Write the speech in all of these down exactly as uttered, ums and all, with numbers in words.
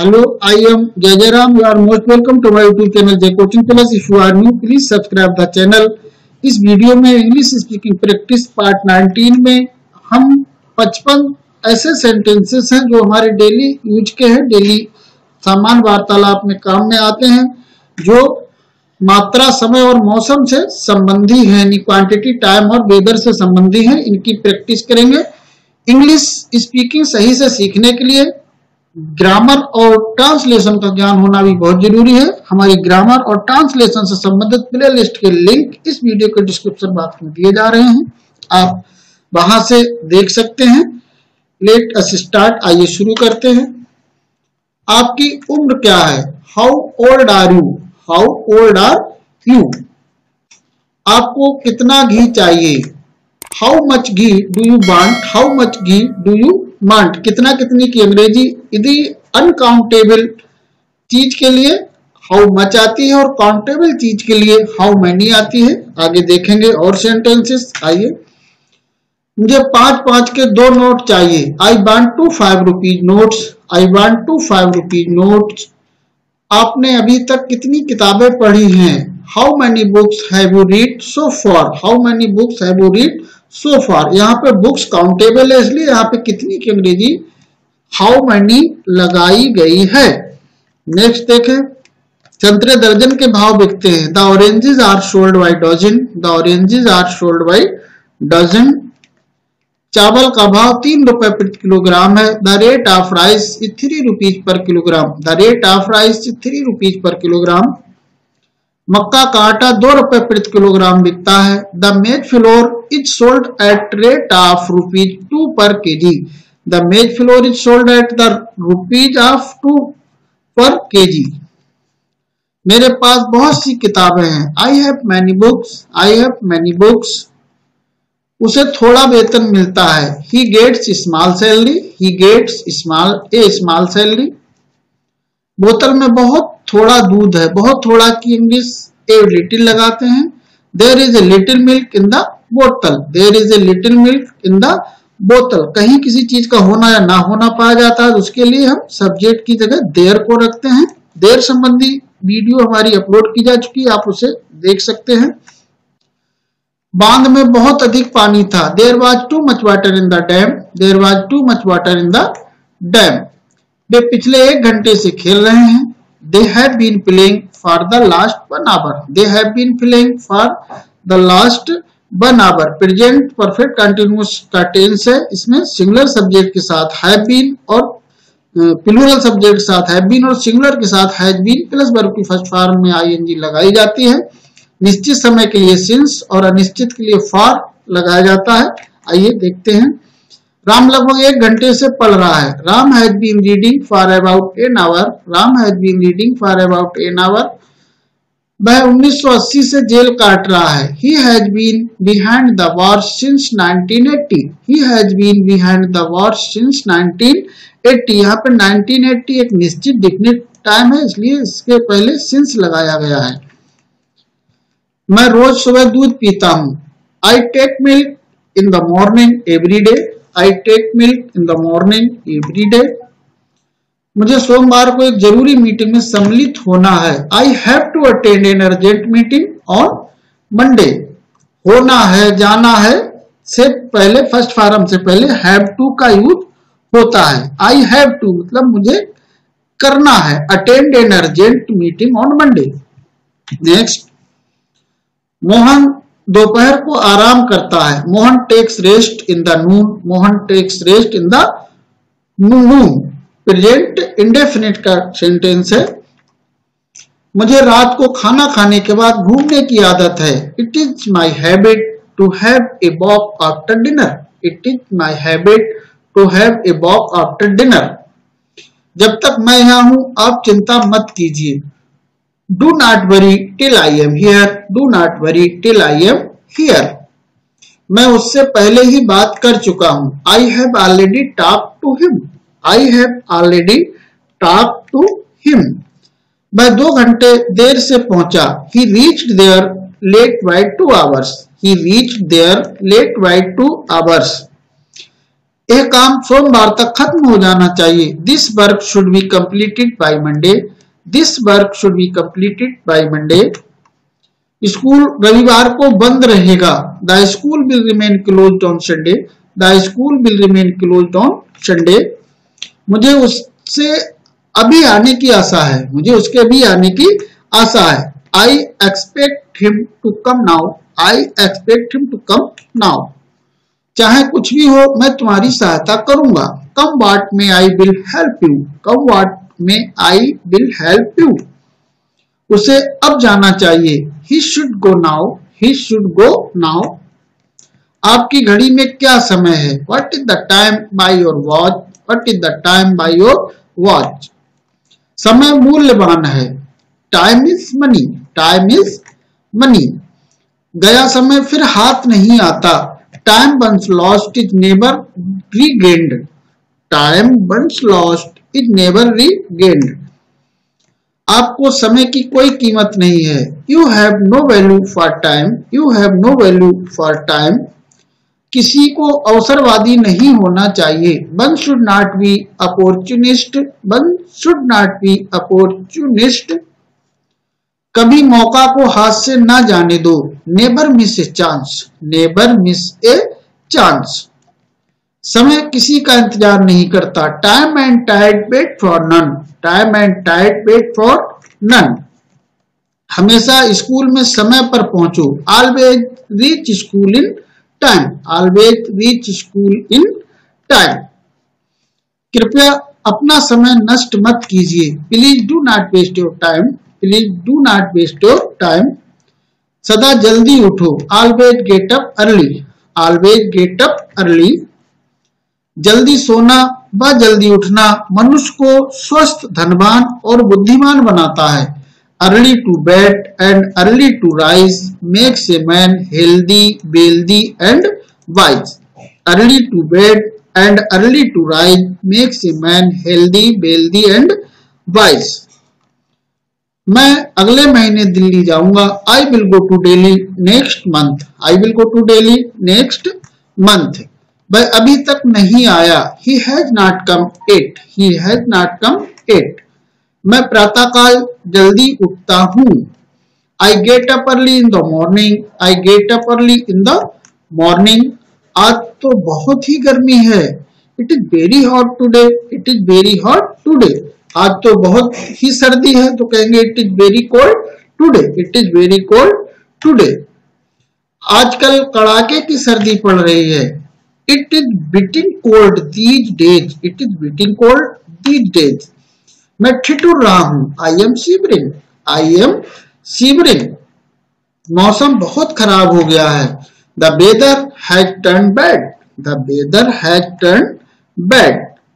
Hello, I am Jai Jairam. You are most welcome to my YouTube channel Jai Coaching Plus. If you are new, please subscribe the channel. इस video में English speaking practice part nineteen में हम पचपन ऐसे sentences हैं जो हमारे daily use के हैं, डेली सामान्य वार्तालाप में काम में आते हैं, जो मात्रा, समय और मौसम से संबंधी हैं, यानी क्वांटिटी, टाइम और वेदर से संबंधी हैं। इनकी प्रैक्टिस करेंगे। इंग्लिश स्पीकिंग सही से सीखने के लिए ग्रामर और ट्रांसलेशन का ज्ञान होना भी बहुत जरूरी है। हमारी ग्रामर और ट्रांसलेशन से संबंधित प्लेलिस्ट के लिंक इस वीडियो के डिस्क्रिप्शन बॉक्स में दिए जा रहे हैं, आप वहां से देख सकते हैं। लेट अस स्टार्ट, आइए शुरू करते हैं। आपकी उम्र क्या है? How old are you? How old are you? आपको कितना घी चाहिए? How much ghee do you want? How much ghee do you want? कितना कितनी की अंग्रेजी यदि अनकाउंटेबल चीज के लिए हाउ मच आती है और काउंटेबल चीज के लिए हाउ मैनी आती है। आगे देखेंगे और सेंटेंसेस। आइए, मुझे पांच पांच के दो नोट चाहिए। I want two five rupees notes. I want two five rupees notes. आपने अभी तक कितनी किताबें पढ़ी हैं? How many books have you read so far? How many books have you read so far? यहाँ पे बुक्स काउंटेबल है, इसलिए यहाँ पे कितनी की अंग्रेजी हाउ मैनी लगाई गई है। नेक्स्ट देखें, संतरे दर्जन के भाव बिकते हैं। The oranges are sold by dozen. The oranges are sold by dozen. चावल का भाव तीन रुपए प्रति किलोग्राम है। The rate of rice is three rupees per kilogram. The rate of rice is three rupees per kilogram. मक्का का आटा दो रुपए प्रति किलोग्राम बिकता है। The maize flour is sold at rate of rupees two per KG. The maize flour is sold at the rupees of two per KG. मेरे पास बहुत सी किताबें हैं। I have many books. I have many books. उसे थोड़ा वेतन मिलता है। He gets small salary. He gets small a small salary. बोतल में बहुत थोड़ा दूध है। बहुत थोड़ा की इंग्लिश ए लिटिल लगाते हैं। There is a little milk in the बोतल। There is a little milk in the बोतल। कहीं किसी चीज का होना या ना होना पाया जाता है, उसके लिए हम सब्जेक्ट की जगह देयर को रखते हैं। देयर संबंधी वीडियो हमारी अपलोड की जा चुकी है, आप उसे देख सकते हैं। बांध में बहुत अधिक पानी था। There was too much water in the dam. There was too much water in the dam. वे पिछले एक घंटे से खेल रहे हैं। They have been playing for the last one hour. They have been playing for the last one hour. Present perfect continuous का tense है। इसमें सिंगुलर सब्जेक्ट के साथ have been और प्लूरल सब्जेक्ट के साथ have been और सिंगुलर के साथ has been प्लस वर्ब की फर्स्ट फॉर्म में ing लगाई जाती है। निश्चित समय के लिए since और अनिश्चित के लिए for लगाया जाता है। आइए देखते हैं। राम लगभग एक घंटे से पढ़ रहा है। Ram has been reading for about an hour. Ram has been reading for about an hour. वह उन्नीस सौ अस्सी से जेल काट रहा है। He has been behind the war since nineteen eighty. He has been behind the war since nineteen eighty. यहाँ पे नाइनटीन एटी एक निश्चित डिफिनिट टाइम है, इसलिए इसके पहले सिंस लगाया गया है। मैं रोज सुबह दूध पीता हूँ। I take milk in the morning every day. I take milk in the morning every day. मुझे सोमवार को एक जरूरी मीटिंग में सम्मिलित होना है। I have to attend an urgent meeting on Monday. होना है, जाना है से पहले फर्स्ट फॉर्म से पहले have to का यूज होता है। I have to मतलब मुझे करना है। Attend an urgent meeting on Monday. Next, Mohan दोपहर को आराम करता है। Mohan takes rest in the noon. Mohan takes rest in the noon. Present indefinite का सेंटेंस है। मुझे रात को खाना खाने के बाद घूमने की आदत है। It is my habit to have a walk after dinner. It is my habit to have a walk after dinner. जब तक मैं यहाँ हूं आप चिंता मत कीजिए। Do not worry till I am here. Do not worry till I am here. मैं उससे पहले ही बात कर चुका हूँ। I have already talked to him. I have already talked to him. वह दो घंटे देर से पहुंचा। He reached there late by two hours. He reached there late by two hours. यह काम सोमवार तक खत्म हो जाना चाहिए। This work should be completed by Monday. This work should be completed by Monday. School रविवार को बंद रहेगा। The school will remain closed on Sunday. The school will remain closed on Sunday. मुझे उससे अभी आने की आशा है। मुझे उसके अभी आने की आशा है। I expect him to come now. I expect him to come now. चाहे कुछ भी हो मैं तुम्हारी सहायता करूंगा। Come what may I will help you. Come what may I will help you. उसे अब जाना चाहिए। He should go now. He should go now. आपकी घड़ी में क्या समय है? What is the time by your watch. What is the time by your watch. समय मूल्यवान है। Time is money. Time is money. गया समय फिर हाथ नहीं आता। Time once lost is never regained. Time once lost is never regained. आपको समय की कोई कीमत नहीं है। You have no value for time. You have no value for time. किसी को अवसरवादी नहीं होना चाहिए। One should not be opportunist. One should not be opportunist. कभी मौका को हाथ से ना जाने दो। Never miss a chance. Never miss a chance. समय किसी का इंतजार नहीं करता। Time and tide wait for none. Time and tide wait for none. हमेशा स्कूल में समय पर पहुंचो। Always reach school in time. Always reach school in time. कृपया अपना समय नष्ट मत कीजिए। Please do not waste your time. Please do not waste your time. सदा जल्दी उठो। Always get up early. Always get up early. जल्दी सोना व जल्दी उठना मनुष्य को स्वस्थ, धनवान और बुद्धिमान बनाता है। Early to bed and early to rise makes a man healthy, wealthy and wise. Early to bed and early to rise makes a man healthy, wealthy and wise. मैं अगले महीने दिल्ली जाऊंगा। I will go to Delhi next month. I will go to Delhi next month. वह अभी तक नहीं आया। He has not come yet. He has not come yet. मैं प्रातःकाल जल्दी उठता हूँ। I get up early in the morning. I get up early in the morning. आज तो बहुत ही गर्मी है। It is very hot today. It is very hot today. आज तो बहुत ही सर्दी है तो कहेंगे It is very cold today. It is very cold today. आजकल कड़ाके की सर्दी पड़ रही है। It is biting cold these days. It is biting cold these days. मैं ठिठुर रहा हूँ। I am shivering. I am shivering. मौसम बहुत खराब हो गया है। The weather has turned bad. The weather has turned bad.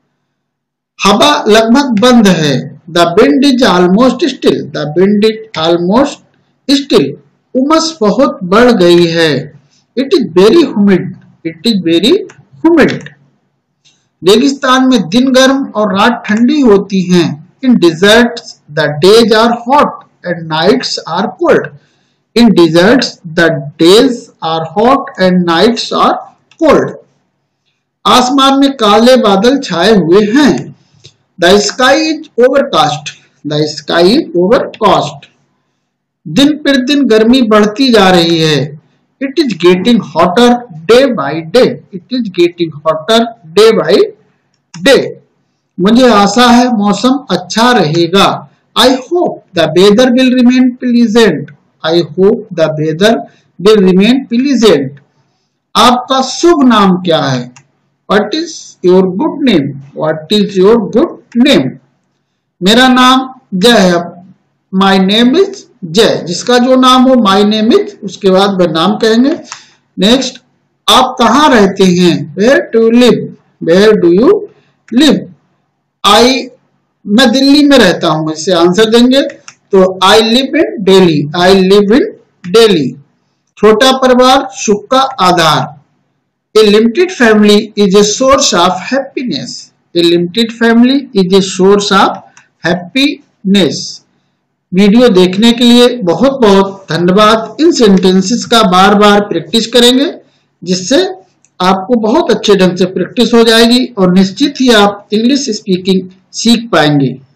हवा लगभग बंद है। The wind is almost still. The wind is almost still. उमस बहुत बढ़ गई है। It is very humid. It is very humid. रेगिस्तान में दिन गर्म और रात ठंडी होती हैं। In deserts the days are hot and nights are cold. In deserts the days are hot and nights are cold. आसमान में काले बादल छाए हुए हैं। The sky is overcast. The sky is overcast. दिन पर दिन गर्मी बढ़ती जा रही है। It is getting hotter day by day. It is getting hotter day by day. मुझे आशा है मौसम अच्छा रहेगा। I hope the weather will remain pleasant. I hope the weather will remain pleasant. आपका शुभ नाम क्या है? What is your good name? What is your good name? मेरा नाम जय है। My name is जय। जिसका जो नाम हो my name is, उसके बाद वह नाम कहेंगे। नेक्स्ट, आप कहाँ रहते हैं? Where do you live? Where do you live? I मैं दिल्ली में रहता हूँ। इससे आंसर देंगे तो I live in Delhi. I live in Delhi. छोटा परिवार सुख का आधार। A limited family is a source of happiness. A limited family is a source of happiness. Video देखने के लिए बहुत बहुत धन्यवाद। इन सेंटेंसेस का बार बार प्रैक्टिस करेंगे जिससे आपको बहुत अच्छे ढंग से प्रैक्टिस हो जाएगी और निश्चित ही आप इंग्लिश स्पीकिंग सीख पाएंगे।